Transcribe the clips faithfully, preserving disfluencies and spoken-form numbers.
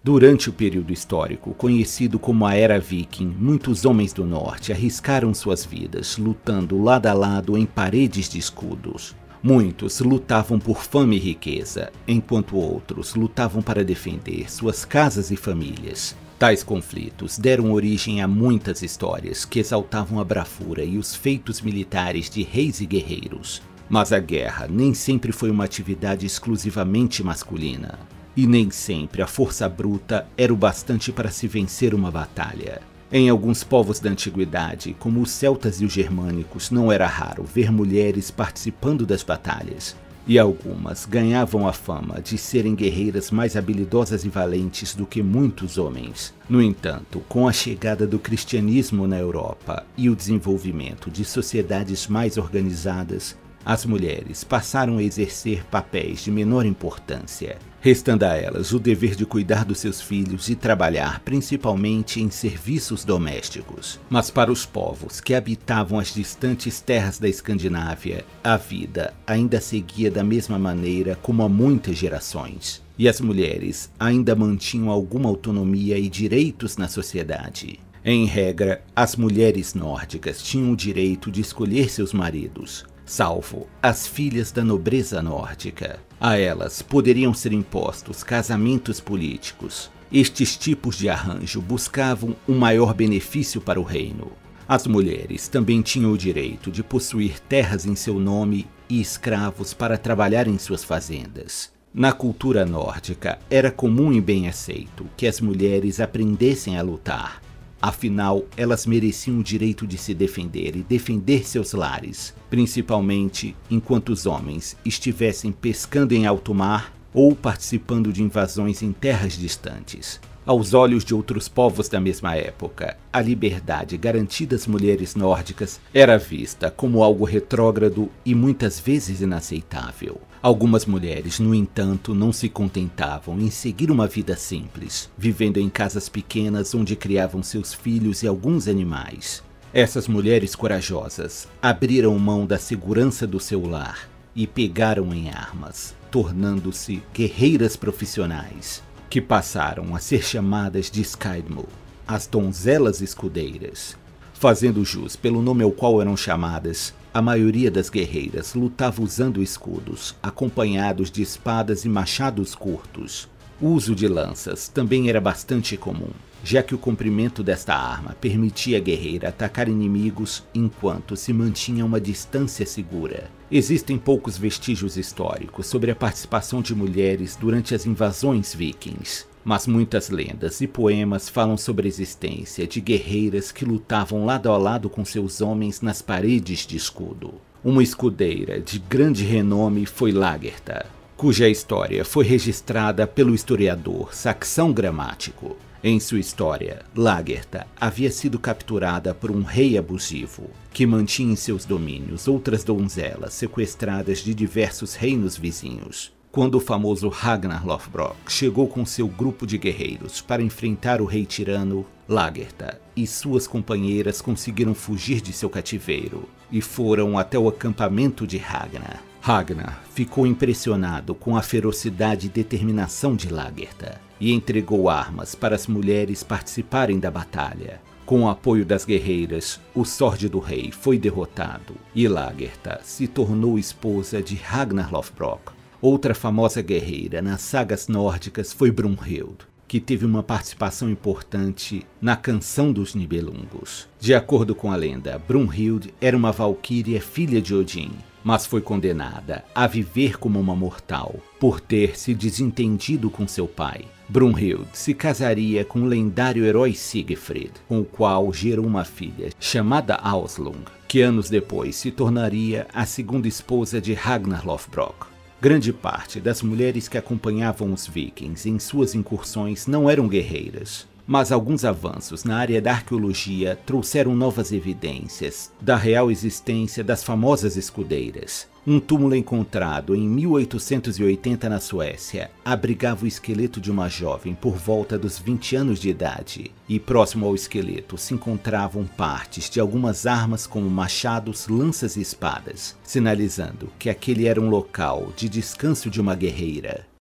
Durante o período histórico conhecido como a Era Viking, muitos homens do norte arriscaram suas vidas lutando lado a lado em paredes de escudos. Muitos lutavam por fama e riqueza, enquanto outros lutavam para defender suas casas e famílias. Tais conflitos deram origem a muitas histórias que exaltavam a bravura e os feitos militares de reis e guerreiros. Mas a guerra nem sempre foi uma atividade exclusivamente masculina. E nem sempre a força bruta era o bastante para se vencer uma batalha. Em alguns povos da antiguidade, como os celtas e os germânicos, não era raro ver mulheres participando das batalhas. E algumas ganhavam a fama de serem guerreiras mais habilidosas e valentes do que muitos homens. No entanto, com a chegada do cristianismo na Europa e o desenvolvimento de sociedades mais organizadas, as mulheres passaram a exercer papéis de menor importância, restando a elas o dever de cuidar dos seus filhos e trabalhar principalmente em serviços domésticos. Mas para os povos que habitavam as distantes terras da Escandinávia, a vida ainda seguia da mesma maneira como há muitas gerações, e as mulheres ainda mantinham alguma autonomia e direitos na sociedade. Em regra, as mulheres nórdicas tinham o direito de escolher seus maridos, salvo as filhas da nobreza nórdica. A elas poderiam ser impostos casamentos políticos. Estes tipos de arranjo buscavam um maior benefício para o reino. As mulheres também tinham o direito de possuir terras em seu nome e escravos para trabalhar em suas fazendas. Na cultura nórdica, era comum e bem aceito que as mulheres aprendessem a lutar. Afinal, elas mereciam o direito de se defender e defender seus lares, principalmente enquanto os homens estivessem pescando em alto mar ou participando de invasões em terras distantes. Aos olhos de outros povos da mesma época, a liberdade garantida às mulheres nórdicas era vista como algo retrógrado e muitas vezes inaceitável. Algumas mulheres, no entanto, não se contentavam em seguir uma vida simples, vivendo em casas pequenas onde criavam seus filhos e alguns animais. Essas mulheres corajosas abriram mão da segurança do seu lar e pegaram em armas, tornando-se guerreiras profissionais, que passaram a ser chamadas de Skidmul, as donzelas escudeiras. Fazendo jus pelo nome ao qual eram chamadas, a maioria das guerreiras lutava usando escudos, acompanhados de espadas e machados curtos. O uso de lanças também era bastante comum, já que o comprimento desta arma permitia a guerreira atacar inimigos enquanto se mantinha a uma distância segura. Existem poucos vestígios históricos sobre a participação de mulheres durante as invasões vikings, mas muitas lendas e poemas falam sobre a existência de guerreiras que lutavam lado a lado com seus homens nas paredes de escudo. Uma escudeira de grande renome foi Lagertha, cuja história foi registrada pelo historiador Saxão Gramático. Em sua história, Lagertha havia sido capturada por um rei abusivo, que mantinha em seus domínios outras donzelas sequestradas de diversos reinos vizinhos. Quando o famoso Ragnar Lothbrok chegou com seu grupo de guerreiros para enfrentar o rei tirano, Lagertha e suas companheiras conseguiram fugir de seu cativeiro e foram até o acampamento de Ragnar. Ragnar ficou impressionado com a ferocidade e determinação de Lagertha e entregou armas para as mulheres participarem da batalha. Com o apoio das guerreiras, o Sword do Rei foi derrotado e Lagertha se tornou esposa de Ragnar Lothbrok. Outra famosa guerreira nas sagas nórdicas foi Brunhild, que teve uma participação importante na Canção dos Nibelungos. De acordo com a lenda, Brunhild era uma valquíria filha de Odin, mas foi condenada a viver como uma mortal por ter se desentendido com seu pai. Brunhild se casaria com o lendário herói Siegfried, com o qual gerou uma filha chamada Auslung, que anos depois se tornaria a segunda esposa de Ragnar Lothbrok. Grande parte das mulheres que acompanhavam os vikings em suas incursões não eram guerreiras, mas alguns avanços na área da arqueologia trouxeram novas evidências da real existência das famosas escudeiras. Um túmulo encontrado em mil oitocentos e oitenta na Suécia abrigava o esqueleto de uma jovem por volta dos vinte anos de idade, e próximo ao esqueleto se encontravam partes de algumas armas como machados, lanças e espadas, sinalizando que aquele era um local de descanso de uma guerreira.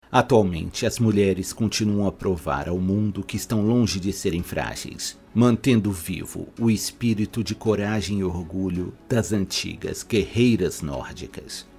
Atualmente, as mulheres continuam a provar ao mundo que estão longe de serem frágeis, mantendo vivo o espírito de coragem e orgulho das antigas guerreiras nórdicas.